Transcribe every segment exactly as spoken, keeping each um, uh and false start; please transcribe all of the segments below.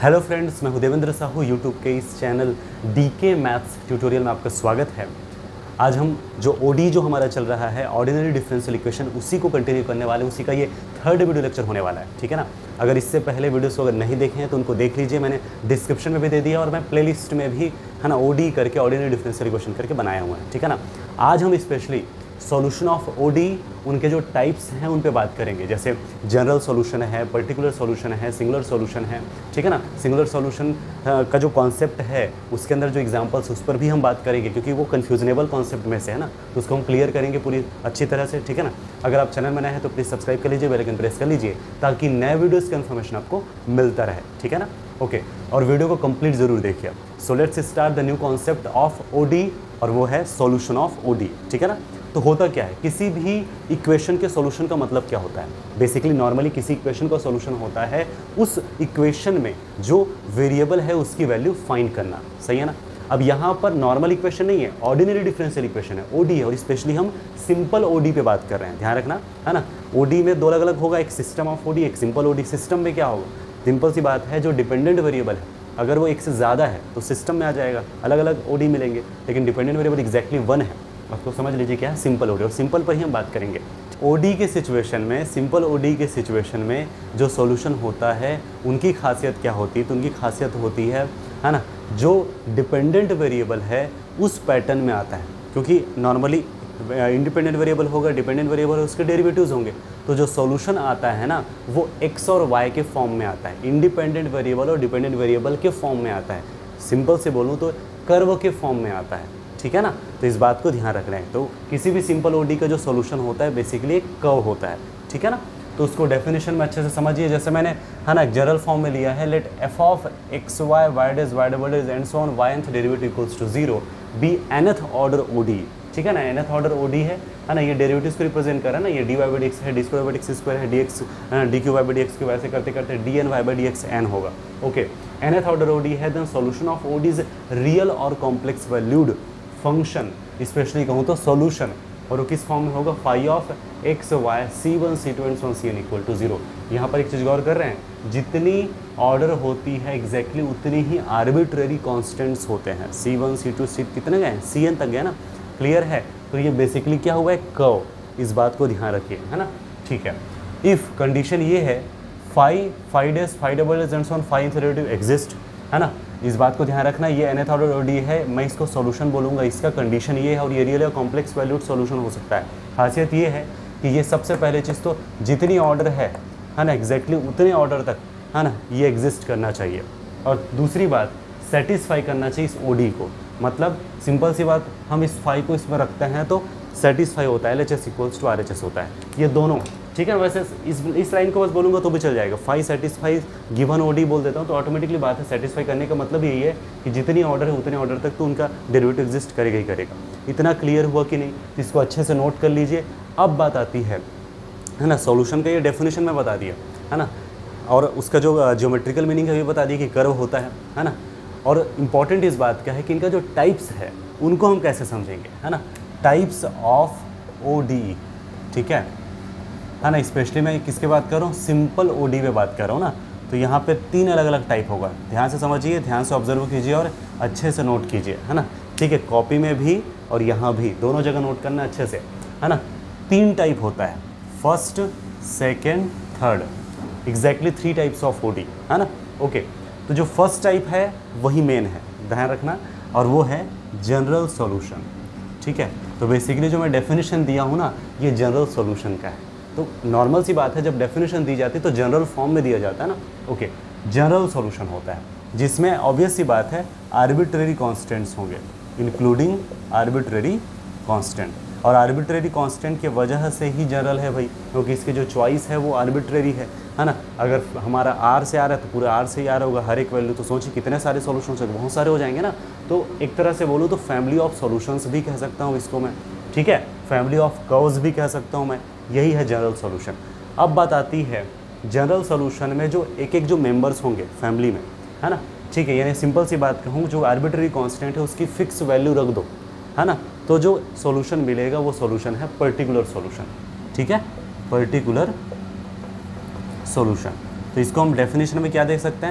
Hello friends, मैं हूं Devendra Sahu. YouTube के इस channel D K maths tutorial में आपका स्वागत है। आज हम जो ओडी जो हमारा चल रहा है, ऑर्डिनरी डिफरेंशियल इक्वेशन, उसी को कंटिन्यू करने वाले हैं। उसी का ये थर्ड वीडियो लेक्चर होने वाला है, ठीक है ना। अगर इससे पहले वीडियोस अगर नहीं देखे हैं तो उनको देख लीजिए, मैंने डिस्क्रिप्शन में भी दे दिया और मैं प्लेलिस्ट में भी है ना ओडी करके ऑर्डिनरी डिफरेंशियल इक्वेशन करके बनाया हुआ है, ठीक है ना। आज हम स्पेशली सॉल्यूशन ऑफ ओडी, उनके जो टाइप्स हैं उन पे बात करेंगे। जैसे जनरल सॉल्यूशन है, पर्टिकुलर सॉल्यूशन है, सिंगुलर सॉल्यूशन है, ठीक है ना। सिंगुलर सॉल्यूशन का जो कॉन्सेप्ट है उसके अंदर जो एग्जांपल्स, उस पर भी हम बात करेंगे, क्योंकि वो कन्फ्यूजनेबल कॉन्सेप्ट में से है ना, तो उसको हम क्लियर करेंगे पूरी अच्छी तरह से, ठीक है ना। अगर आप चैनल में नए हैं तो प्लीज़ सब्सक्राइब कर लीजिए, बेल आइकन प्रेस कर लीजिए, ताकि नए वीडियोज़ की इन्फॉर्मेशन आपको मिलता रहे, ठीक है ना। ओके, और वीडियो को कंप्लीट जरूर देखिए। So let's start the new concept of ODE, और वो है सॉल्यूशन ऑफ ओडी, ठीक है ना। तो होता क्या है, किसी भी इक्वेशन के सॉल्यूशन का मतलब क्या होता है? बेसिकली नॉर्मली किसी इक्वेशन का सॉल्यूशन होता है उस इक्वेशन में जो वेरिएबल है उसकी वैल्यू फाइंड करना, सही है ना। अब यहाँ पर नॉर्मल इक्वेशन नहीं है, ऑर्डिनरी डिफरेंशियल इक्वेशन है, ओडी है, और स्पेशली हम सिंपल ओडी पे बात कर रहे हैं, ध्यान रखना, है ना। ओडी में दो अलग अलग होगा, एक सिस्टम ऑफ ओडी, एक सिंपल ओडी। सिस्टम में क्या होगा, सिंपल सी बात है, जो डिपेंडेंट वेरिएबल है अगर वो एक से ज़्यादा है तो सिस्टम में आ जाएगा, अलग अलग ओडी मिलेंगे, लेकिन डिपेंडेंट वेरिएबल एक्जैक्टली वन है, आपको समझ लीजिए क्या है सिंपल ओडी, और सिंपल पर ही हम बात करेंगे। ओडी के सिचुएशन में, सिंपल ओडी के सिचुएशन में जो सॉल्यूशन होता है उनकी खासियत क्या होती है? तो उनकी खासियत होती है है ना, जो डिपेंडेंट वेरिएबल है उस पैटर्न में आता है, क्योंकि नॉर्मली इंडिपेंडेंट वेरिएबल होगा, डिपेंडेंट वेरिएबल उसके डेरिवेटिव्स होंगे, तो जो सॉल्यूशन आता है ना वो एक्स और वाई के फॉर्म में आता है, इंडिपेंडेंट वेरिएबल और डिपेंडेंट वेरिएबल के फॉर्म में आता है। सिंपल से बोलूँ तो कर्व के फॉर्म में आता है, ठीक है ना। तो इस बात को ध्यान रखना है। तो किसी भी सिंपल ओडी का जो सॉल्यूशन होता है बेसिकली एक कर्व होता है, ठीक है ना। तो उसको डेफिनेशन में अच्छे से समझिए। जैसे मैंने है ना जनरल फॉर्म में लिया है, let F of x Y Y dash Y double dash and so on Y nth derivative equals to zero be nth order ODE, ठीक है ना। एनथ ऑर्डर ओडी है है ना, ये डेरिवेटिव्स को रिप्रेजेंट कर रहा है ना, ये D Y by D X है, D square by D X square है, D x D Q Y by D X Q, वैसे करते करते D N Y by D X N होगा। ओके, एनथ ऑर्डर ओडी है, then solution of ODE is real और complex valued function, specially कहूँ तो solution, और वो किस फॉर्म में होगा, phi of x Y C one C to and C one C N equal to zero. यहाँ पर एक चीज़ गौर कर रहे हैं, जितनी ऑर्डर होती है एग्जैक्टली उतनी ही आर्बिट्रेरी कॉन्स्टेंट्स होते हैं। सी वन सी टू सी कितने गए, सी एन तक गए ना, क्लियर है। तो ये बेसिकली क्या हुआ है, कर्व, इस बात को ध्यान रखिए, है ना, ठीक है। इफ़ कंडीशन ये है phi phi dash phi double dash and so on phi derivative exist, है ना, इस बात को ध्यान रखना। ये nth ऑर्डर ओडी है, मैं इसको सॉल्यूशन बोलूँगा, इसका कंडीशन ये है, और ये रियल या कॉम्प्लेक्स वैल्यूड सॉल्यूशन हो सकता है। खासियत ये है कि ये सबसे पहले चीज़ तो जितनी ऑर्डर है है ना एग्जैक्टली उतने ऑर्डर तक है ना ये एग्जिस्ट करना चाहिए, और दूसरी बात सेटिस्फाई करना चाहिए इस ओडी को। मतलब सिंपल सी बात, हम इस फाई को इसमें रखते हैं तो सेटिस्फाई होता है, L H S equals to R H S होता है, ये दोनों, ठीक है। वैसे इस इस लाइन को बस बोलूँगा तो भी चल जाएगा, फाई सेटिस्फाई गिवन ओडी बोल देता हूँ तो ऑटोमेटिकली बात है। सेटिस्फाई करने का मतलब यही है कि जितनी ऑर्डर है उतने ऑर्डर तक तो उनका डेरिवेटिव एग्जिस्ट करेगा ही करेगा। इतना क्लियर हुआ कि नहीं, तो इसको अच्छे से नोट कर लीजिए। अब बात आती है है ना सॉल्यूशन का, ये डेफिनेशन में बता दिया है ना, और उसका जो ज्योमेट्रिकल मीनिंग है ये बता दिया कि कर्व होता है है ना। और इम्पॉर्टेंट इस बात का है कि इनका जो टाइप्स है उनको हम कैसे समझेंगे, है ना। टाइप्स ऑफ ओडी, ठीक है है ना। स्पेशली मैं किसके बात कर रहा हूँ, सिंपल ओडी पे बात कर रहा हूँ ना। तो यहाँ पे तीन अलग अलग टाइप होगा, ध्यान से समझिए, ध्यान से ऑब्जर्व कीजिए और अच्छे से नोट कीजिए, है ना, ठीक है। कॉपी में भी और यहाँ भी, दोनों जगह नोट करना अच्छे से, है ना। तीन टाइप होता है, first second third, exactly three types of ODE, है ना। ओके, तो जो फर्स्ट टाइप है वही मेन है, ध्यान रखना, और वो है जनरल सॉल्यूशन, ठीक है। तो बेसिकली जो मैं डेफिनेशन दिया हूँ ना ये जनरल सॉल्यूशन का है। तो नॉर्मल सी बात है, जब डेफिनेशन दी जाती है तो जनरल फॉर्म में दिया जाता है ना। ओके, जनरल सॉल्यूशन होता है जिसमें ऑब्वियस सी बात है आर्बिट्रेरी कॉन्स्टेंट्स होंगे, इंक्लूडिंग आर्बिट्रेरी कांस्टेंट, और आर्बिट्रेरी कांस्टेंट की वजह से ही जनरल है भाई, क्योंकि इसकी जो चॉइस है वो आर्बिट्रेरी है है ना। अगर हमारा आर से आ रहा है तो पूरा आर से ही आ रहा होगा हर एक वैल्यू, तो सोचिए कितने सारे सॉल्यूशंस होंगे, बहुत सारे हो जाएंगे ना। तो एक तरह से बोलूँ तो फैमिली ऑफ सॉल्यूशंस भी कह सकता हूँ इसको मैं, ठीक है, फैमिली ऑफ कर्व्स भी कह सकता हूँ मैं, यही है जनरल सॉल्यूशन। अब बात आती है जनरल सॉल्यूशन में जो एक एक जो मेंबर्स होंगे फैमिली में, है ना, ठीक है, यानी सिंपल सी बात कहूँ, जो आर्बिट्रेरी कांस्टेंट है उसकी फिक्स वैल्यू रख दो, है ना, तो जो सॉल्यूशन मिलेगा वो सॉल्यूशन है पर्टिकुलर सॉल्यूशन, ठीक है, पर्टिकुलर सॉल्यूशन। तो इसको हम डेफिनेशन में क्या देख सकते हैं,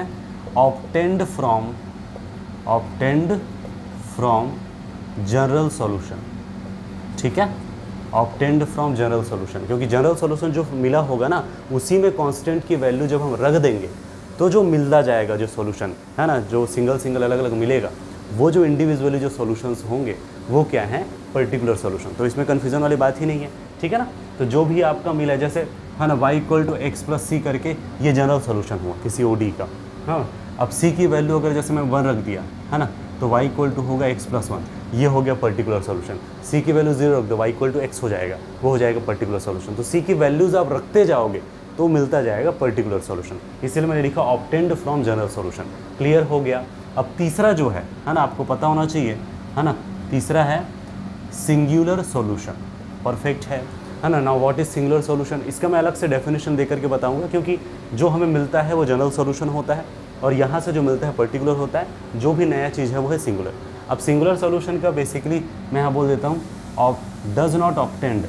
obtained from obtained from general solution, ठीक है, ऑब्टेंड फ्रॉम जनरल सॉल्यूशन, क्योंकि जनरल सॉल्यूशन जो मिला होगा ना उसी में कांस्टेंट की वैल्यू जब हम रख देंगे तो जो मिलता जाएगा जो सॉल्यूशन है ना, जो सिंगल सिंगल अलग अलग मिलेगा, वो जो इंडिविजुअली जो सॉल्यूशंस होंगे वो क्या है, पर्टिकुलर सॉल्यूशन। तो इसमें कन्फ्यूजन वाली बात ही नहीं है, ठीक है ना। तो जो भी आपका मिला, जैसे है ना y equal to x plus c करके ये जनरल सॉल्यूशन हुआ किसी ओडी का। हाँ, अब c की वैल्यू अगर जैसे मैं वन रख दिया है ना, तो y इक्वल टू होगा x प्लस वन, ये हो गया पर्टिकुलर सॉल्यूशन। c की वैल्यू जीरो रख दो, y इक्वल टू एक्स हो जाएगा, वो हो जाएगा पर्टिकुलर सॉल्यूशन। तो c की वैल्यूज़ आप रखते जाओगे तो मिलता जाएगा पर्टिकुलर सॉल्यूशन, इसलिए मैंने लिखा obtained from general solution. Clear हो गया। अब तीसरा जो है है ना, आपको पता होना चाहिए है ना, तीसरा है सिंगुलर सॉल्यूशन। परफेक्ट है है ना। Now what is singular solution, इसका मैं अलग से डेफिनेशन देकर के बताऊंगा, क्योंकि जो हमें मिलता है वो जनरल सॉल्यूशन होता है और यहाँ से जो मिलता है पर्टिकुलर होता है। जो भी नया चीज़ है वो है सिंगुलर। अब सिंगुलर सॉल्यूशन का बेसिकली मैं यहाँ बोल देता हूँ, of does not obtained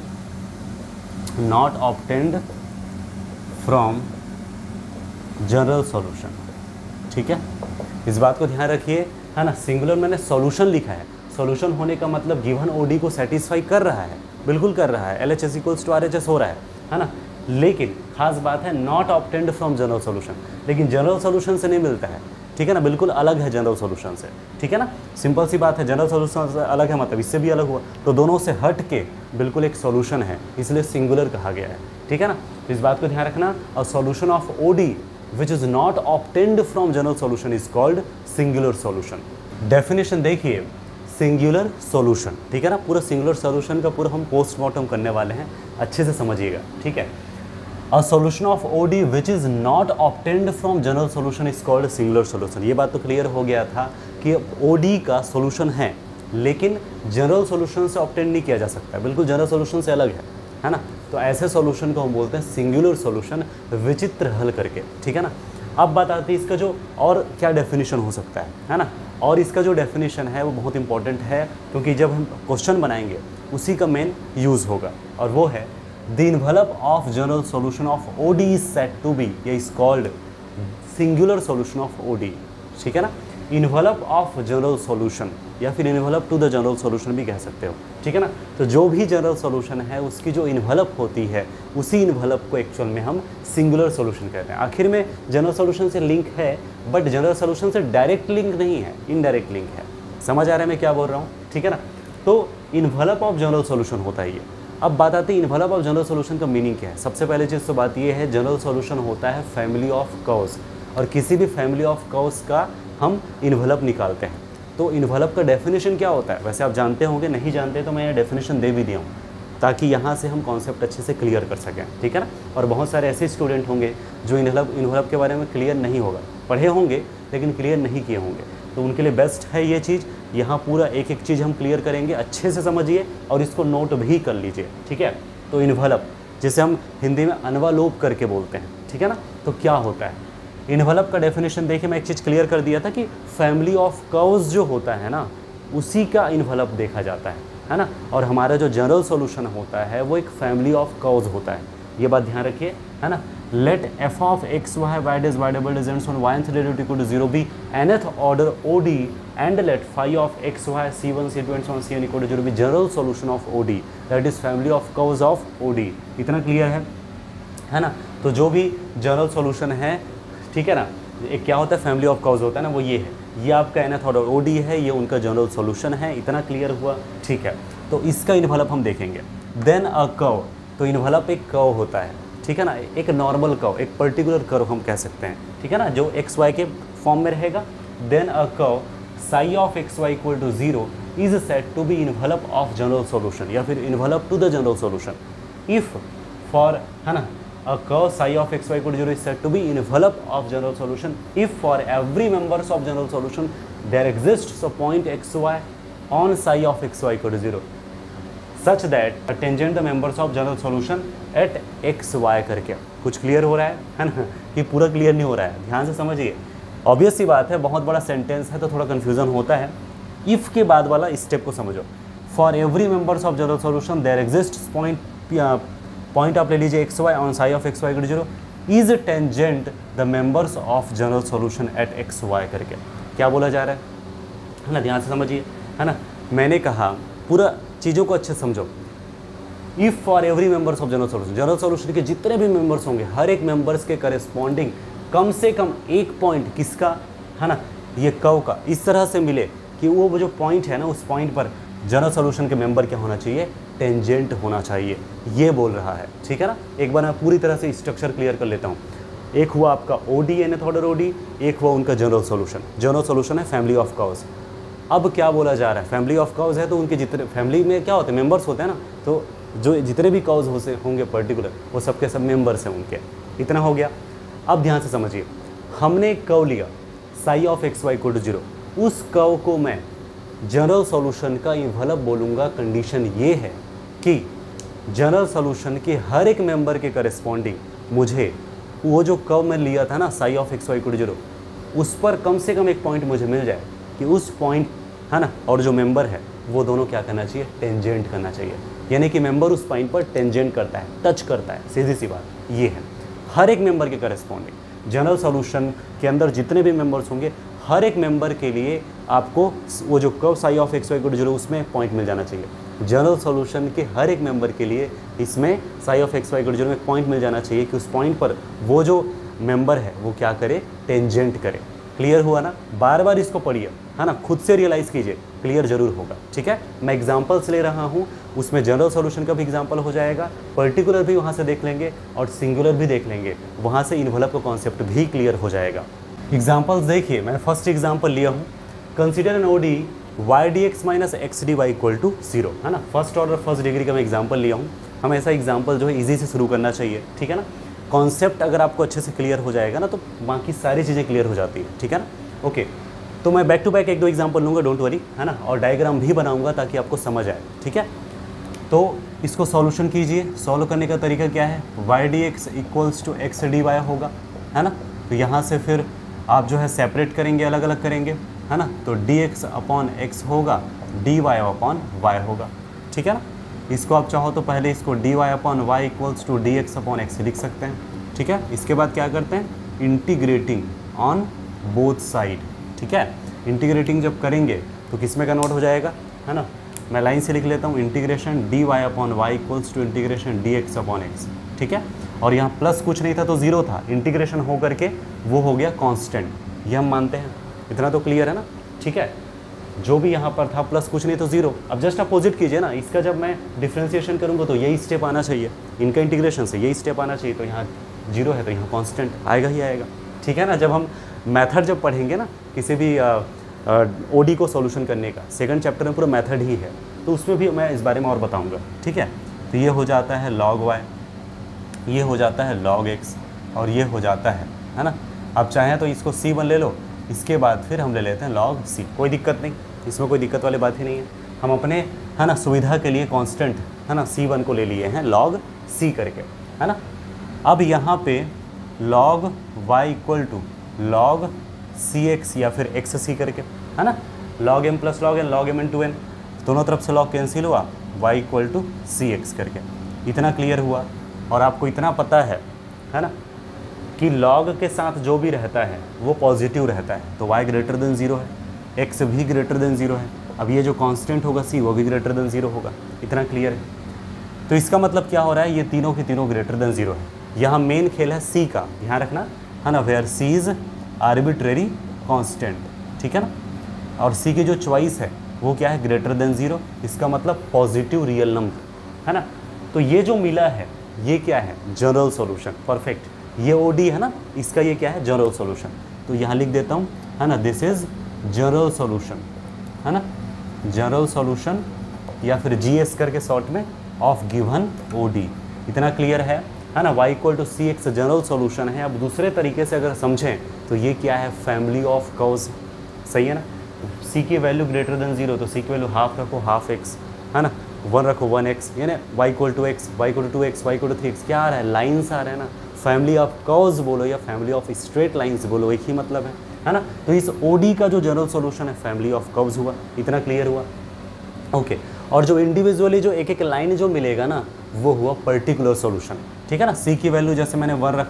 not obtained from general solution, ठीक है। इस बात को ध्यान रखिए है ना। सिंगुलर मैंने सॉल्यूशन लिखा है, सॉल्यूशन होने का मतलब गिवन ओडी को सेटिस्फाई कर रहा है, बिल्कुल कर रहा है, L H S equals to R H S हो रहा है है ना। लेकिन खास बात है not obtained from general solution, लेकिन जनरल सॉल्यूशन से नहीं मिलता है, ठीक है ना, बिल्कुल अलग है जनरल सॉल्यूशन से, ठीक है ना। सिंपल सी बात है, जनरल सॉल्यूशन से अलग है मतलब इससे भी अलग हुआ, तो दोनों से हट के बिल्कुल एक सॉल्यूशन है, इसलिए सिंगुलर कहा गया है, ठीक है ना। तो इस बात को ध्यान रखना। A solution of ODE which is not obtained from general solution is called singular solution. Definition देखिए, सिंगुलर सॉल्यूशन, ठीक है ना। पूरा सिंगुलर सॉल्यूशन का पूरा हम पोस्टमार्टम करने वाले हैं, अच्छे से समझिएगा, ठीक है। A solution of ODE which is not obtained from general solution is called singular solution. ये बात तो क्लियर हो गया था कि ओडी का सॉल्यूशन है लेकिन जनरल सॉल्यूशन से ऑब्टेंड नहीं किया जा सकता, बिल्कुल जनरल सॉल्यूशन से अलग है, है ना। तो ऐसे सॉल्यूशन को हम बोलते हैं सिंगुलर सॉल्यूशन, विचित्र हल करके, ठीक है ना। अब बात आती है इसका जो और क्या डेफिनेशन हो सकता है, है ना। और इसका जो डेफिनेशन है वो बहुत इंपॉर्टेंट है, क्योंकि जब हम क्वेश्चन बनाएंगे उसी का मेन यूज़ होगा, और वो है the envelope of general solution of ODE is set to be, ये is called singular solution of ODE, ठीक है ना। इन्वलप ऑफ जनरल सॉल्यूशन या फिर envelope to the general solution भी कह सकते हो, ठीक है ना। तो जो भी जनरल सॉल्यूशन है उसकी जो इन्वलप होती है उसी इन्वलप को एक्चुअल में हम सिंगुलर सॉल्यूशन कहते हैं। आखिर में जनरल सॉल्यूशन से लिंक है, बट जनरल सॉल्यूशन से डायरेक्ट लिंक नहीं है, इनडायरेक्ट लिंक है। समझ आ रहा है मैं क्या बोल रहा हूँ, ठीक है ना। तो इन्वलप ऑफ जनरल सॉल्यूशन होता है ये। अब बात आती है इन्वलप ऑफ जनरल सॉल्यूशन का मीनिंग क्या है। सबसे पहले चीज़ तो बात ये है, जनरल सॉल्यूशन होता है फैमिली ऑफ कर्व्स, और किसी भी फैमिली ऑफ कर्व्स का हम इन्वलप निकालते हैं। तो इन्वलप का डेफिनेशन क्या होता है, वैसे आप जानते होंगे, नहीं जानते तो मैं ये डेफिनेशन दे भी दिया हूँ ताकि यहाँ से हम कॉन्सेप्ट अच्छे से क्लियर कर सकें, ठीक है ना। और बहुत सारे ऐसे स्टूडेंट होंगे जो इन्वलप इन्वलप के बारे में क्लियर नहीं होगा, पढ़े होंगे लेकिन क्लियर नहीं किए होंगे, तो उनके लिए बेस्ट है ये चीज़। यहाँ पूरा एक एक चीज़ हम क्लियर करेंगे, अच्छे से समझिए और इसको नोट भी कर लीजिए, ठीक है। तो इन्वलप जिसे हम हिंदी में अनवालोप करके बोलते हैं, ठीक है ना। तो क्या होता है इन्वलप का डेफिनेशन, देखिए मैं एक चीज़ क्लियर कर दिया था कि फैमिली ऑफ कर्व्स जो होता है ना उसी का इन्वलप देखा जाता है, है ना। और हमारा जो जनरल सॉल्यूशन होता है वो एक फैमिली ऑफ कर्व्स होता है, ये बात ध्यान रखिए, है ना। Let F of x Y Y dash Y double dash ends on y and derivative equal to zero be nth order ODE and let phi of x Y C one C two ends on c N equal to zero be general solution of ODE, that is family of curves of ODE. इतना clear है, है ना। तो जो भी general solution है, ठीक है ना, एक क्या होता है फैमिली ऑफ कर्व्स होता है ना, वो ये है, ये आपका nth ऑर्डर ओडी है, ये उनका जनरल सॉल्यूशन है। इतना क्लियर हुआ, ठीक है। तो इसका इन्वलप हम देखेंगे। देन अ कर्व, तो इन्वलप एक कर्व होता है, ठीक है ना, एक नॉर्मल कर्व, एक पर्टिकुलर कर्व हम कह सकते हैं, ठीक है ना, जो एक्स वाई के फॉर्म में रहेगा। Then a curve psi of x y equal to zero is set to be envelope of general solution या फिर envelope to the general solution if for, है ना, a curve psi of xy equal to zero is said to be envelope of general solution if for every members of general solution there exists a point xy on psi of xy equal to zero such that a tangent the members of general solution at xy करके। कुछ clear हो रहा है, है ना, कि पूरा clear नहीं हो रहा है, ध्यान से समझिए। ऑब्वियस सी बात है, बहुत बड़ा सेंटेंस है तो थोड़ा कन्फ्यूजन होता है। इफ़ के बाद वाला स्टेप को समझो। For every members of general solution there exist point, point आप ले लीजिए x y on psi of x y equal to zero, is tangent the members of general solution at x y करके क्या बोला जा रहा है है ना, ध्यान से समझिए, है ना। मैंने कहा पूरा चीज़ों को अच्छे समझो। If for every members of general solution, general solution के जितने भी मेंबर्स होंगे हर एक मेंबर्स के करेस्पॉन्डिंग कम से कम एक पॉइंट किसका, है ना, ये कर्व का इस तरह से मिले कि वो जो पॉइंट है ना उस पॉइंट पर जनरल सॉल्यूशन के मेंबर क्या होना चाहिए, टेंजेंट होना चाहिए, ये बोल रहा है, ठीक है ना। एक बार मैं पूरी तरह से स्ट्रक्चर क्लियर कर लेता हूँ। एक हुआ आपका ओडी एन ऑर्डर ओडी, एक हुआ उनका जनरल सॉल्यूशन। जनरल सॉल्यूशन है फैमिली ऑफ कर्व्स। अब क्या बोला जा रहा है, फैमिली ऑफ कर्व्स है तो उनके जितने फैमिली में क्या होते हैं, मेंबर्स होते हैं ना, तो जो जितने भी कर्व्स हो होंगे पर्टिकुलर वो सबके सब मेंबर्स हैं उनके, इतना हो गया। अब ध्यान से समझिए, हमने एक कर्व लिया psi of x y equal to zero, उस कर्व को मैं जनरल सॉल्यूशन का इन्वलप बोलूँगा। कंडीशन ये है कि जनरल सॉल्यूशन के हर एक मेंबर के करेस्पॉन्डिंग मुझे वो जो कर्व मैं लिया था ना psi of x y equal to zero, उस पर कम से कम एक पॉइंट मुझे मिल जाए कि उस पॉइंट, है ना, और जो मेंबर है वो दोनों क्या करना चाहिए, टेंजेंट करना चाहिए। यानी कि मेंबर उस पॉइंट पर टेंजेंट करता है, टच करता है, सीधी सी बात ये है। हर एक मेंबर के करेस्पॉन्डिंग जनरल सॉल्यूशन के अंदर जितने भी मेंबर्स होंगे हर एक मेंबर के लिए आपको वो जो curve psi of x y equal to zero उसमें पॉइंट मिल जाना चाहिए। जनरल सॉल्यूशन के हर एक मेंबर के लिए इसमें psi of x y equal to zero में पॉइंट मिल जाना चाहिए कि उस पॉइंट पर वो जो मेंबर है वो क्या करे, टेंजेंट करे। क्लियर हुआ ना, बार बार इसको पढ़िए, है ना, खुद से रियलाइज़ कीजिए, क्लियर जरूर होगा, ठीक है। मैं एग्जांपल्स ले रहा हूँ, उसमें जनरल सॉल्यूशन का भी एग्जांपल हो जाएगा, पर्टिकुलर भी वहाँ से देख लेंगे और सिंगुलर भी देख लेंगे, वहाँ से इन्वलप का कॉन्सेप्ट भी क्लियर हो जाएगा। एग्जाम्पल्स देखिए, मैं फर्स्ट एग्जाम्पल लिया हूँ, consider an ODE y d x minus x d y equal to zero, है ना, फर्स्ट ऑर्डर फर्स्ट डिग्री का मैं एग्जाम्पल लिया हूँ। हम ऐसा एग्जाम्पल जो है ईजी से शुरू करना चाहिए, ठीक है ना। कॉन्सेप्ट अगर आपको अच्छे से क्लियर हो जाएगा ना तो बाकी सारी चीज़ें क्लियर हो जाती हैं, ठीक है ना। ओके, तो मैं बैक टू बैक एक दो एग्जाम्पल लूँगा, डोंट वरी, है ना, और डायग्राम भी बनाऊँगा ताकि आपको समझ आए, ठीक है। तो इसको सॉल्यूशन कीजिए। सॉल्व करने का तरीका क्या है, y d x equals to x d y होगा, है ना। तो यहाँ से फिर आप जो है सेपरेट करेंगे, अलग अलग करेंगे, है ना। तो डी एक्स अपॉन एक्स होगा, डी वाई अपॉन वाई होगा, ठीक है ना। इसको आप चाहो तो पहले इसको d y upon y equals to d x upon x लिख सकते हैं, ठीक है। इसके बाद क्या करते हैं, इंटीग्रेटिंग ऑन बोथ साइड, ठीक है। इंटीग्रेटिंग जब करेंगे तो किस में कन्वर्ट हो जाएगा, है ना। मैं लाइन से लिख लेता हूँ, integration d y upon y equals to integration d x upon x, ठीक है। और यहाँ प्लस कुछ नहीं था तो ज़ीरो था, इंटीग्रेशन हो करके वो हो गया कांस्टेंट, ये हम मानते हैं। इतना तो क्लियर है ना, ठीक है। जो भी यहाँ पर था प्लस कुछ नहीं तो ज़ीरो। अब जस्ट अपोजिट कीजिए ना, इसका जब मैं डिफ्रेंसिएशन करूँगा तो यही स्टेप आना चाहिए, इनका इंटीग्रेशन से यही स्टेप आना चाहिए। तो यहाँ जीरो है तो यहाँ कांस्टेंट आएगा ही आएगा, ठीक है ना। जब हम मेथड जब पढ़ेंगे ना किसी भी ओडी को सॉल्यूशन करने का, सेकंड चैप्टर में पूरा मेथड ही है, तो उसमें भी मैं इस बारे में और बताऊँगा, ठीक है। तो ये हो जाता है लॉग वाई, ये हो जाता है लॉग एक्स, और ये हो जाता है है ना। आप चाहें तो इसको सी वन ले लो, इसके बाद फिर हम ले लेते हैं लॉग सी, कोई दिक्कत नहीं, इसमें कोई दिक्कत वाली बात ही नहीं है। हम अपने, है ना, सुविधा के लिए कांस्टेंट, है ना, सी वन को ले लिए हैं लॉग सी करके, है ना। अब यहाँ पे log y equal to log c x या फिर एक्स सी करके, है ना, log m plus log n, log m n to n, दोनों तरफ से लॉग कैंसिल हुआ, y equal to c x करके। इतना क्लियर हुआ। और आपको इतना पता है, है ना, कि लॉग के साथ जो भी रहता है वो पॉजिटिव रहता है, तो y ग्रेटर देन ज़ीरो है, x भी ग्रेटर देन ज़ीरो है। अब ये जो कांस्टेंट होगा c वो भी ग्रेटर देन ज़ीरो होगा, इतना क्लियर है। तो इसका मतलब क्या हो रहा है, ये तीनों के तीनों ग्रेटर देन ज़ीरो है। यहाँ मेन खेल है c का, ध्यान रखना, है ना, where c is arbitrary constant, ठीक है ना। और c की जो चॉइस है वो क्या है, ग्रेटर देन ज़ीरो, इसका मतलब पॉजिटिव रियल नंबर, है ना। तो ये जो मिला है ये क्या है, जनरल सॉल्यूशन, परफेक्ट। ये ओडी है ना, इसका ये क्या है, जनरल सॉल्यूशन। तो यहाँ लिख देता हूँ, है ना, दिस इज जनरल सॉल्यूशन, है ना, जनरल सॉल्यूशन या फिर जीएस करके शॉर्ट में ऑफ गिवन ओडी। इतना क्लियर है, है ना। y equal to c x general solution है। अब दूसरे तरीके से अगर समझें तो ये क्या है, फैमिली ऑफ कर्व्स, सही है ना। c की वैल्यू ग्रेटर देन जीरो, तो c की वैल्यू हाफ रखो, हाफ एक्स, है ना, वन रखो, वन एक्स, यानी y equal to x, y equal to two x, y equal to three x. क्या आ रहा है, लाइन्स आ रहे हैं ना। फैमिली ऑफ कर्व्स बोलो या फैमिली ऑफ स्ट्रेट लाइन्स बोलो, एक ही मतलब है, है ना। तो इस ओडी का जो जनरल सॉल्यूशन है फैमिली ऑफ कर्व्स हुआ। इतना क्लियर हुआ, ओके। और जो इंडिविजुअली जो एक एक लाइन जो मिलेगा ना वो हुआ पर्टिकुलर सॉल्यूशन, ठीक है ना। सी की वैल्यू जैसे मैंने वन रखा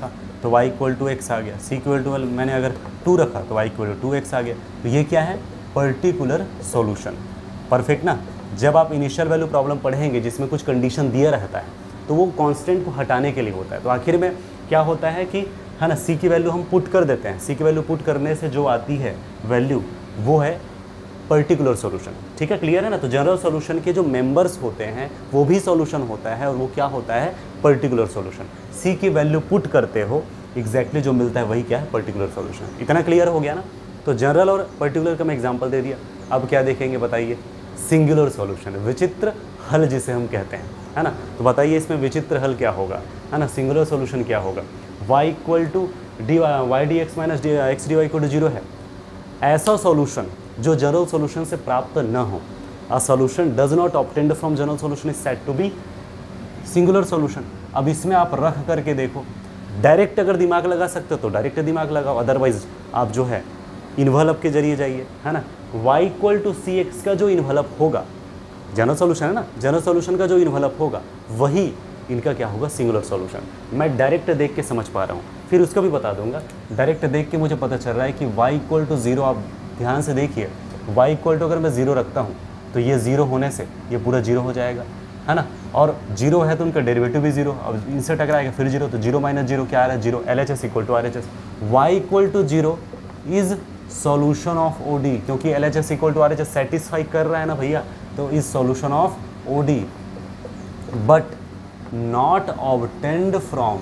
तो y इक्वल टू एक्स आ गया, c इक्वल टू मैंने अगर टू रखा तो y equal to two x आ गया। तो ये क्या है, पर्टिकुलर सॉल्यूशन। परफेक्ट ना। जब आप इनिशियल वैल्यू प्रॉब्लम पढ़ेंगे जिसमें कुछ कंडीशन दिया रहता है तो वो कांस्टेंट को हटाने के लिए होता है। तो आखिर में क्या होता है कि है ना, c की वैल्यू हम पुट कर देते हैं, c की वैल्यू पुट करने से जो आती है वैल्यू वो है पर्टिकुलर सॉल्यूशन। ठीक है, क्लियर है ना। तो जनरल सॉल्यूशन के जो मेंबर्स होते हैं वो भी सॉल्यूशन होता है और वो क्या होता है, पर्टिकुलर सॉल्यूशन। c की वैल्यू पुट करते हो एग्जैक्टली जो मिलता है वही क्या है, पर्टिकुलर सॉल्यूशन। इतना क्लियर हो गया ना। तो जनरल और पर्टिकुलर का मैं एग्जांपल दे दिया। अब क्या देखेंगे बताइए, सिंगुलर सॉल्यूशन, विचित्र हल जिसे हम कहते हैं, है ना। तो बताइए इसमें विचित्र हल क्या होगा, है ना, सिंगुलर सॉल्यूशन क्या होगा। y equal to d y d x minus d x d y equal to zero है। ऐसा सॉल्यूशन जो जनरल सॉल्यूशन से प्राप्त न हो, a solution does not obtained from general solution is said to be singular solution. अब इसमें आप रख करके देखो, डायरेक्ट अगर दिमाग लगा सकते हो तो डायरेक्ट दिमाग लगाओ, अदरवाइज आप जो है इन्वलप के जरिए जाइए, है ना। y equal to c x का जो इन्वलप होगा, जनरल सॉल्यूशन है ना, जनरल सॉल्यूशन का जो इन्वलप होगा वही इनका क्या होगा, सिंगुलर सॉल्यूशन। मैं डायरेक्ट देख के समझ पा रहा हूँ, फिर उसका भी बता दूंगा। डायरेक्ट देख के मुझे पता चल रहा है कि y इक्वल टू जीरो, आप ध्यान से देखिए, y इक्वल टू अगर मैं जीरो रखता हूँ तो ये जीरो होने से ये पूरा जीरो हो जाएगा, है ना। और जीरो है तो उनका डेरिवेटिव भी जीरो, अब इनसे टकराएगा फिर जीरो, तो जीरो माइनस जीरो क्या आ रहा है, zero. L H S equal to R H S. Y equal to zero is solution of ODE, क्योंकि L H S equal to R H S satisfy कर रहा है ना भैया, तो is solution of ODE but not obtained from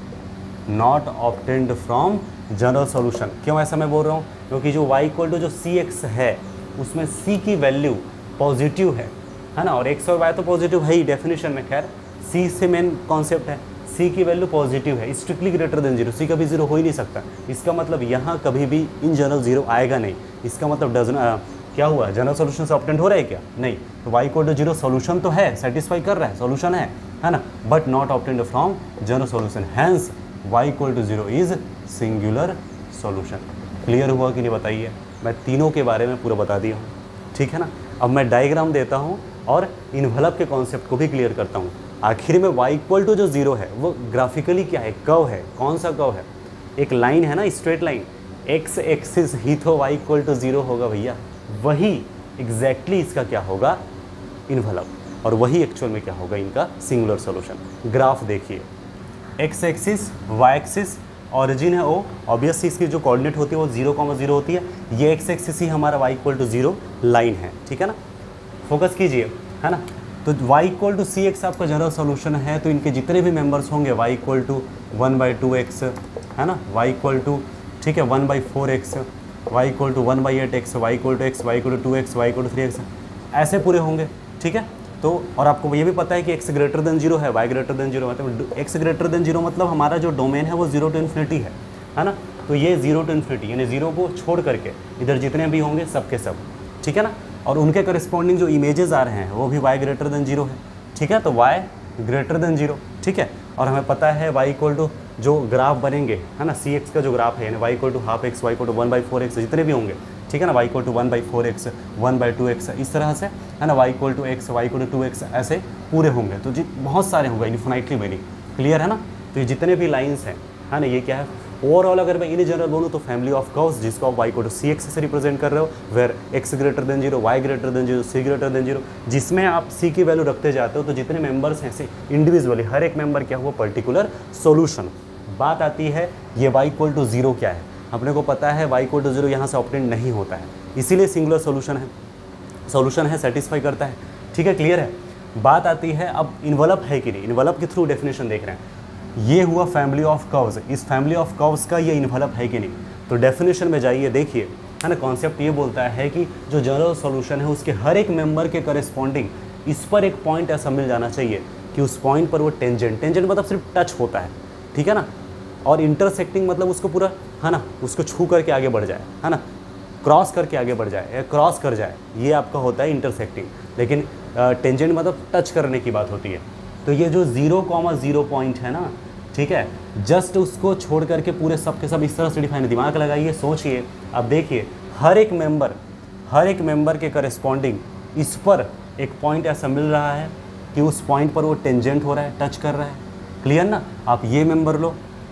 not obtained from general solution. क्यों ऐसा मैं बोल रहा हूँ, क्योंकि जो y इक्वल टू जो सी एक्स है उसमें c की वैल्यू पॉजिटिव है, है ना, और x और y तो पॉजिटिव है ही डेफिनेशन में। खैर c से मेन कॉन्सेप्ट है, c की वैल्यू पॉजिटिव है, strictly greater than zero, c कभी जीरो हो ही नहीं सकता। इसका मतलब यहाँ कभी भी इन जनरल जीरो आएगा नहीं। इसका मतलब डजन क्या हुआ, जनरल सॉल्यूशन से ऑब्टेंड हो रहा है क्या, नहीं। तो y equal to zero solution तो है, सेटिस्फाई कर रहा है, सॉल्यूशन है, है ना, but not obtained from general solution, hence y equal to zero is singular solution. Clear हुआ कि नहीं बताइए। मैं तीनों के बारे में पूरा बता दिया हूँ, ठीक है ना। अब मैं डायग्राम देता हूँ और इन्वलप के कॉन्सेप्ट को भी क्लियर करता हूँ। आखिर में y इक्वल टू जो जीरो है वो ग्राफिकली क्या है, कर्व है। कौन सा कर्व है, एक लाइन है ना, स्ट्रेट लाइन, एक्स एक्सिस ही तो y इक्वल टू जीरो होगा भैया, वही एग्जैक्टली इसका क्या होगा, इन्वलप, और वही एक्चुअल में क्या होगा इनका सिंगुलर सॉल्यूशन। ग्राफ देखिए, x axis y axis, origin है ओ, ऑब्वियसली इसकी जो कोऑर्डिनेट होती है वो जीरो कॉमा जीरो होती है। ये एक्स एक्सिस ही हमारा y equal to zero line है, ठीक है ना। फोकस कीजिए, है ना। तो y equal to c x आपका जनरल सॉल्यूशन है, तो इनके जितने भी मेंबर्स होंगे y equal to one by two x, है ना, y इक्वल टू ठीक है one by four x, y equal to one by eight x, y equal to x, y equal to two x, y equal to three x, ऐसे पूरे होंगे, ठीक है। तो और आपको ये भी पता है कि x ग्रेटर देन जीरो है, y ग्रेटर देन जीरो, मतलब x ग्रेटर देन जीरो मतलब हमारा जो डोमेन है वो जीरो टू इन्फिनिटी है, है ना। तो ये जीरो टू इन्फिनिटी यानी जीरो को छोड़ करके इधर जितने भी होंगे सब के सब, ठीक है ना। और उनके करस्पॉन्डिंग जो इमेजेस आ रहे हैं वो भी y ग्रेटर देन जीरो है, ठीक है। तो y ग्रेटर देन जीरो, ठीक है। और हमें पता है y इक्वल टू जो ग्राफ बनेंगे, है ना, सी एक्स का जो ग्राफ है यानी y equal to half x, y equal to one by four x, जितने भी होंगे, ठीक है ना, y equal to one by four x, one by two x, इस तरह से, है ना, y equal to x, y equal to two x, ऐसे पूरे होंगे। तो जी बहुत सारे होंगे इन्फिनाइटली मेनी, क्लियर है ना। तो ये जितने भी लाइन्स हैं, है ना, ये क्या है, ओवरऑल अगर मैं इन जनरल बोलूँ तो फैमिली ऑफ कर्व्स जिसको आप y equal to c x से रिप्रेजेंट कर रहे हो, where x greater than zero, y greater than zero, c greater than zero, जिसमें आप c की वैल्यू रखते जाते हो तो जितने मेंबर्स हैं ऐसे इंडिविजुअली हर एक मेंबर क्या हुआ, पर्टिकुलर सॉल्यूशन। बात आती है ये y इक्वल टू जीरो क्या है, अपने को पता है y इक्वल टू जीरो यहाँ से ऑब्टेंड नहीं होता है, इसीलिए सिंगुलर सॉल्यूशन है, सॉल्यूशन है, सेटिस्फाई करता है, ठीक है, क्लियर है। बात आती है अब इन्वलप है कि नहीं, इन्वलप के थ्रू डेफिनेशन देख रहे हैं। ये हुआ फैमिली ऑफ कर्व्स, इस फैमिली ऑफ कर्व्स का ये इन्वलप है कि नहीं, तो डेफिनेशन में जाइए, देखिए, है ना। कॉन्सेप्ट ये बोलता है कि जो जनरल सॉल्यूशन है उसके हर एक मेंबर के करस्पॉन्डिंग इस पर एक पॉइंट ऐसा मिल जाना चाहिए कि उस पॉइंट पर वो टेंजेंट, टेंजेंट मतलब सिर्फ टच होता है, ठीक है ना, और इंटरसेक्टिंग मतलब उसको पूरा, है ना, उसको छू करके आगे बढ़ जाए, है ना, क्रॉस करके आगे बढ़ जाए या क्रॉस कर जाए, ये आपका होता है इंटरसेक्टिंग। लेकिन टेंजेंट मतलब टच करने की बात होती है। तो ये जो जीरो कॉमा जीरो पॉइंट है ना, ठीक है, जस्ट उसको छोड़ करके पूरे सब के सब इस तरह से डिफाइन, दिमाग लगाइए, सोचिए। अब देखिए हर एक मेंबर हर एक मेंबर के करस्पॉन्डिंग इस पर एक पॉइंट ऐसा मिल रहा है कि उस पॉइंट पर वो टेंजेंट हो रहा है, टच कर रहा है, क्लियर ना। आप ये मेंबर लो,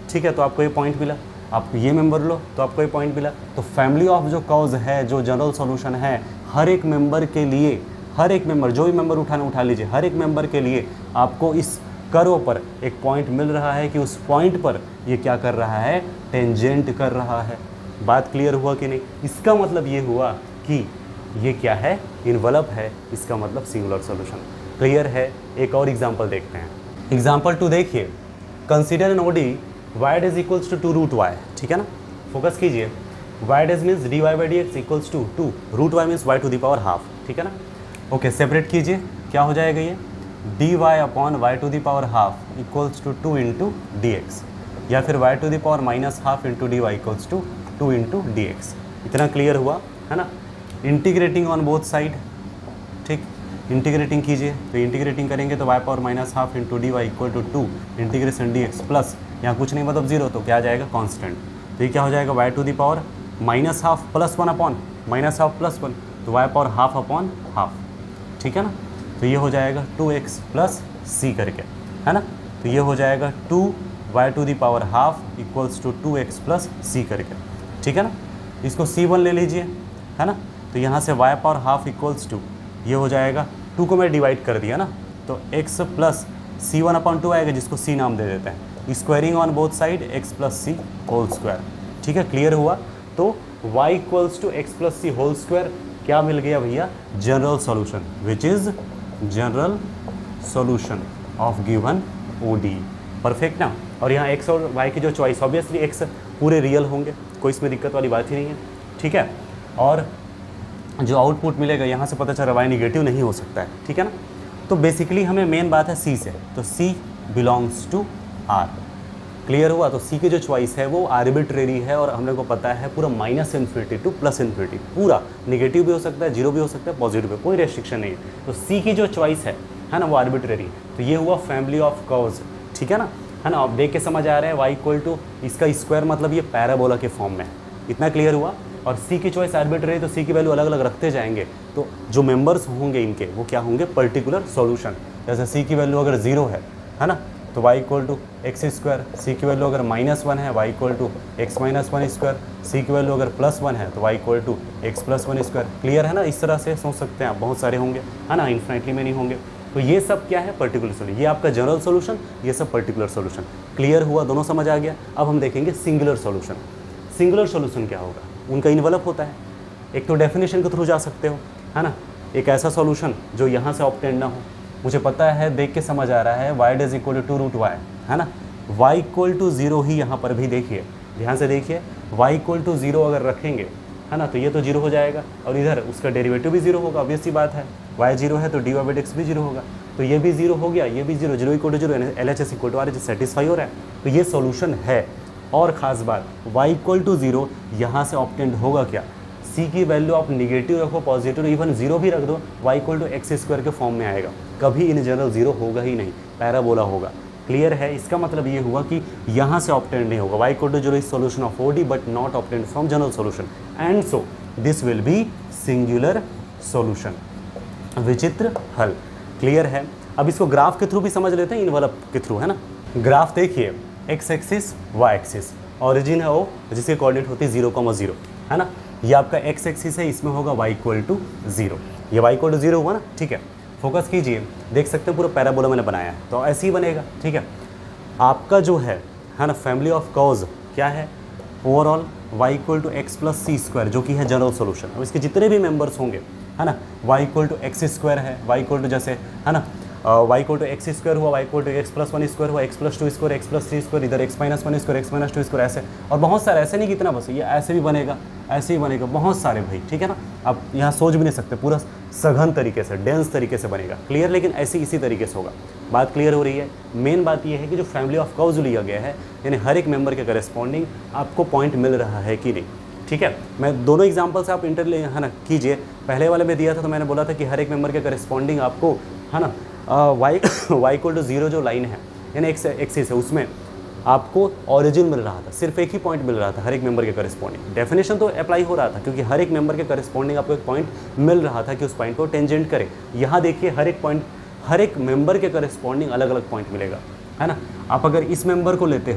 ठीक है, तो आपको ये पॉइंट मिला। आप ये मेंबर लो तो आपको ये पॉइंट मिला। तो फैमिली ऑफ जो कर्व्स है, जो जनरल सॉल्यूशन है, हर एक मेंबर के लिए, हर एक मेंबर, जो भी मेंबर उठाना उठा लीजिए, हर एक मेंबर के लिए आपको इस कर्व पर एक पॉइंट मिल रहा है कि उस पॉइंट पर ये क्या कर रहा है, टेंजेंट कर रहा है। बात क्लियर हुआ कि नहीं? इसका मतलब ये हुआ कि ये क्या है, इन्वलप है, इसका मतलब सिंगुलर सॉल्यूशन। क्लियर है? एक और एग्जांपल देखते हैं। एग्जांपल टू देखिए, consider an ODE y is equals to two root y, ठीक है ना, फोकस कीजिए। Y dash means d Y by D x equals to two, root y means y to the power half, ठीक है ना। Okay, separate कीजिए, क्या हो जाएगा ये, D y upon y to the power half equals to two into d x, या फिर y to the power minus half into d y equals to two into d x. इतना clear हुआ है ना। इंटीग्रेटिंग ऑन बोथ साइड, ठीक, integrating कीजिए, तो integrating करेंगे तो y power minus half into d y equal to two integration d x plus, यहाँ कुछ नहीं मतलब जीरो, तो क्या आ जाएगा, कांस्टेंट। तो ये क्या हो जाएगा, y to the power minus half plus one upon minus half plus one, तो y power half upon half, ठीक है ना। तो ये हो जाएगा टू एक्स प्लस सी करके, है ना। तो ये हो जाएगा two y to the power half equals to two x plus c करके, ठीक है ना। इसको सी वन ले लीजिए, है ना। तो यहाँ से y power half equals to, ये हो जाएगा, टू को मैं डिवाइड कर दिया ना, तो x plus c one upon two आएगा, जिसको सी नाम दे देते हैं। Squaring on both side x plus c whole square, ठीक है, क्लियर हुआ। तो y equals to x plus c whole square क्या मिल गया भैया, general solution, which is general solution of given ODE. Perfect ना। और यहाँ x और y की जो चॉइस, ऑब्वियसली x पूरे रियल होंगे, कोई इसमें दिक्कत वाली बात ही नहीं है, ठीक है। और जो आउटपुट मिलेगा यहाँ से पता चल रहा है y निगेटिव नहीं हो सकता है, ठीक है ना। तो बेसिकली हमें मेन बात है c से, तो c belongs to r। Clear हुआ। तो c की जो चॉइस है वो आर्बिट्रेरी है, और हम लोग को पता है पूरा minus infinity to plus infinity, पूरा निगेटिव भी हो सकता है, जीरो भी हो सकता है, पॉजिटिव भी, कोई रेस्ट्रिक्शन नहीं है। तो c की जो चॉइस है है ना, वो आर्बिट्रेरी। तो ये हुआ फैमिली ऑफ कर्व्स, ठीक है ना, है ना। आप देख के समझ आ रहा है, y इक्वल टू इसका स्क्वायर मतलब ये पैराबोला के फॉर्म में है, इतना क्लियर हुआ। और c की चॉइस आर्बिट्रेरी, तो c की वैल्यू अलग अलग रखते जाएंगे, तो जो मेंबर्स होंगे इनके वो क्या होंगे, पर्टिकुलर सॉल्यूशन। जैसे c की वैल्यू अगर जीरो है है ना, तो y equal to x square, C की वैल्यू अगर माइनस वन है y equal to X minus one square, C की वैल्यू अगर प्लस वन है तो y equal to x plus one square. Clear है ना। इस तरह से सोच सकते हैं आप, बहुत सारे होंगे, है ना, इन्फिनिटली में नहीं होंगे। तो ये सब क्या है, पर्टिकुलर सोल्यूशन, ये आपका जनरल सोल्यूशन, ये सब पर्टिकुलर सोल्यूशन। क्लियर हुआ, दोनों समझ आ गया। अब हम देखेंगे सिंगुलर सोल्यूशन। सिंगुलर सोल्यूशन क्या होगा, उनका इन्वलप होता है। एक तो डेफिनेशन के थ्रू जा सकते हो, है ना, एक ऐसा सोल्यूशन जो यहाँ से ऑब्टेन ना हो। मुझे पता है, देख के समझ आ रहा है, y is equal to two root y, है ना, y इक्वल टू जीरो ही यहाँ पर भी देखिए, ध्यान से देखिए, y इक्वल टू जीरो अगर रखेंगे, है ना, तो ये तो जीरो हो जाएगा, और इधर उसका डेरिवेटिव भी जीरो होगा, ऑब्वियस सी बात है, y जीरो है तो d Y by D x भी जीरो होगा, तो ये भी जीरो हो गया, ये भी zero, zero equal to zero, L H S equal to R H satisfy हो रहा है, तो ये सोल्यूशन है। और ख़ास बात, y इक्वल टू जीरो यहाँ से ऑब्टेंड होगा क्या, c की वैल्यू आप निगेटिव रखो, पॉजिटिव, इवन जीरो भी रख दो, y equal to x square के फॉर्म में आएगा, कभी इन जनरल जीरो होगा ही नहीं, पैराबोला होगा। क्लियर है। इसका मतलब ये हुआ कि यहाँ से ऑब्टेंड नहीं होगा, y equal to zero is solution of ODE but not obtained from general solution, and so this will be singular solution. विचित्र हल। क्लियर है। अब इसको ग्राफ के थ्रू भी समझ लेते हैं, इन्वलप के थ्रू, है ना। ग्राफ देखिए, x axis y axis, origin है ओ जिसके कोऑर्डिनेट होती है जीरो कॉमा जीरो, है ना। ये आपका एक्स एक्सिस है, इसमें होगा y इक्वल टू जीरो, ये y इक्वल टू जीरो हुआ ना, ठीक है। फोकस कीजिए, देख सकते हैं पूरा पैराबोला मैंने बनाया है, तो ऐसे ही बनेगा, ठीक है। आपका जो है है ना, फैमिली ऑफ कर्व्स क्या है, overall y equal to x plus c square, जो कि है जनरल सॉल्यूशन। अब इसके जितने भी मेंबर्स होंगे, है ना, y equal to x square है, y इक्वल टू जैसे, है ना, y equal to x square हुआ, y equal to x plus one square हुआ, x plus two square, x plus three square, इधर x minus one square, x minus two square, ऐसे और बहुत सारे, ऐसे नहीं कितना बस, ये ऐसे भी बनेगा, ऐसे ही बनेगा, बहुत सारे भाई, ठीक है ना। आप यहाँ सोच भी नहीं सकते, पूरा सघन तरीके से, डेंस तरीके से बनेगा। क्लियर। लेकिन ऐसे इसी तरीके से होगा। बात क्लियर हो रही है। मेन बात ये है कि जो फैमिली ऑफ कर्व्स लिया गया है, यानी हर एक मेंबर के करस्पॉन्डिंग आपको पॉइंट मिल रहा है कि नहीं, ठीक है। मैं दोनों एग्जांपल से आप इंटर ले, है ना, कीजिए। पहले वाले में दिया था तो मैंने बोला था कि हर एक मेंबर के करस्पॉन्डिंग आपको, है ना, y y equal to zero जो लाइन है, यानी एक्स एक्सिस है, उसमें आपको ओरिजिन मिल रहा था, सिर्फ एक ही पॉइंट मिल रहा था हर एक मेंबर के करस्पॉन्डिंग। डेफिनेशन तो अप्लाई हो रहा था, क्योंकि हर एक मेंबर के करस्पॉन्डिंग आपको एक पॉइंट मिल रहा था कि उस पॉइंट को टेंजेंट करे। यहाँ देखिए, हर एक पॉइंट, हर एक मेंबर के करस्पॉन्डिंग अलग अलग पॉइंट मिलेगा, है ना। आप अगर इस मेंबर को लेते हो,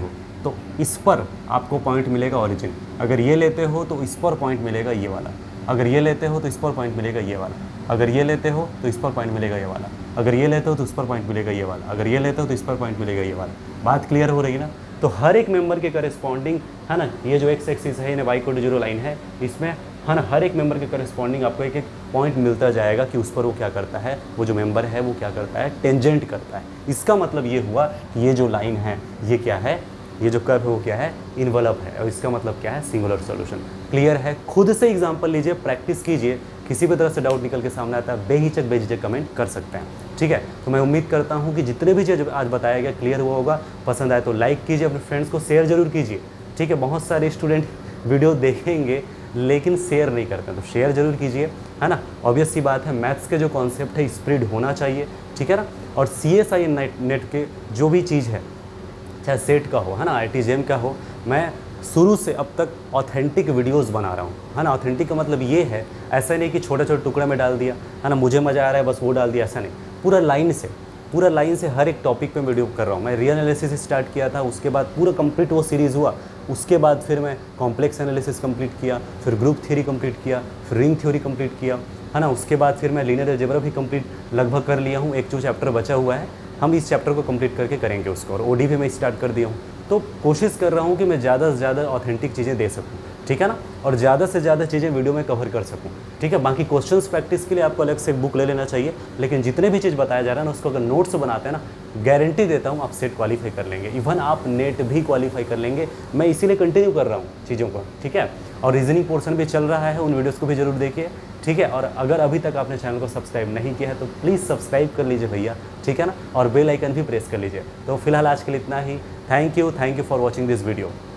तो इस पर आपको पॉइंट मिलेगा ओरिजिन। अगर ये लेते हो तो इस पर पॉइंट मिलेगा ये वाला। अगर ये लेते हो तो इस पर पॉइंट मिलेगा ये वाला। अगर ये लेते हो तो इस पर पॉइंट मिलेगा ये वाला। अगर ये लेते हो तो इस पर पॉइंट मिलेगा ये वाला। अगर ये लेते हो तो इस पर पॉइंट मिलेगा ये वाला। बात क्लियर हो रही है ना? तो हर एक मेंबर के करस्पॉन्डिंग है ना, ये जो एक्स एक्सिस है, वाई को जीरो लाइन है, इसमें है ना हर एक मेंबर के करस्पॉन्डिंग आपको एक एक पॉइंट मिलता जाएगा कि उस पर वो क्या करता है, वो जो मेंबर है वो क्या करता है, टेंजेंट करता है। इसका मतलब ये हुआ ये जो लाइन है ये क्या है, ये जो कर्व है वो क्या है, इन्वलप है। और इसका मतलब क्या है, सिंगुलर सॉल्यूशन। क्लियर है? खुद से एग्जांपल लीजिए, प्रैक्टिस कीजिए, किसी भी तरह से डाउट निकल के सामने आता है बेहिचक बेझिझक कमेंट कर सकते हैं। ठीक है, तो मैं उम्मीद करता हूँ कि जितने भी चीज़ आज बताया गया क्लियर हुआ होगा। पसंद आए तो लाइक कीजिए, अपने फ्रेंड्स को शेयर जरूर कीजिए। ठीक है, बहुत सारे स्टूडेंट वीडियो देखेंगे लेकिन शेयर नहीं करते हैं, तो शेयर जरूर कीजिए, है ना। ऑब्वियस सी बात है, मैथ्स के जो कॉन्सेप्ट है स्प्रेड होना चाहिए। ठीक है ना। और C S I NET NET के जो भी चीज़ है, चाहे सेट का हो, है ना, आई टी जे एम का हो, मैं शुरू से अब तक ऑथेंटिक वीडियोस बना रहा हूँ, है ना। ऑथेंटिक का मतलब ये है, ऐसा नहीं कि छोटे छोटे टुकड़े में डाल दिया, है ना, मुझे मज़ा आ रहा है बस वो डाल दिया, ऐसा नहीं। पूरा लाइन से पूरा लाइन से हर एक टॉपिक पे वीडियो कर रहा हूँ। मैं रियल एनालिसिस स्टार्ट किया था, उसके बाद पूरा कंप्लीट वो सीरीज़ हुआ, उसके बाद फिर मैं कॉम्प्लेक्स एनालिसिस कंप्लीट किया, फिर ग्रुप थ्योरी कंप्लीट किया, फिर रिंग थ्योरी कंप्लीट किया, है ना। उसके बाद फिर मैं लीनियर अलजेब्रा भी कंप्लीट लगभग कर लिया हूँ। एक जो चैप्टर बचा हुआ है, हम इस चैप्टर को कंप्लीट करके करेंगे उसको। और ओडी भी मैं स्टार्ट कर दिया हूँ। तो कोशिश कर रहा हूँ कि मैं ज़्यादा से ज़्यादा ऑथेंटिक चीज़ें दे सकूँ। ठीक है ना। और ज़्यादा से ज़्यादा चीज़ें वीडियो में कवर कर सकूँ। ठीक है। बाकी क्वेश्चंस प्रैक्टिस के लिए आपको अलग से एक बुक ले लेना चाहिए, लेकिन जितने भी चीज़ बताया जा रहा है ना, उसको अगर नोट्स बनाते हैं ना, गारंटी देता हूँ आप सेट क्वालिफाई कर लेंगे, इवन आप नेट भी क्वालिफाई कर लेंगे। मैं इसीलिए कंटिन्यू कर रहा हूँ चीज़ों को। ठीक है। और रीजनिंग पोर्शन भी चल रहा है, उन वीडियोज़ को भी जरूर देखिए। ठीक है। और अगर अभी तक आपने चैनल को सब्सक्राइब नहीं किया है तो प्लीज़ सब्सक्राइब कर लीजिए भैया। ठीक है ना। और बेल आइकन भी प्रेस कर लीजिए। तो फिलहाल आज के लिए इतना ही। Thank you thank you for watching this video.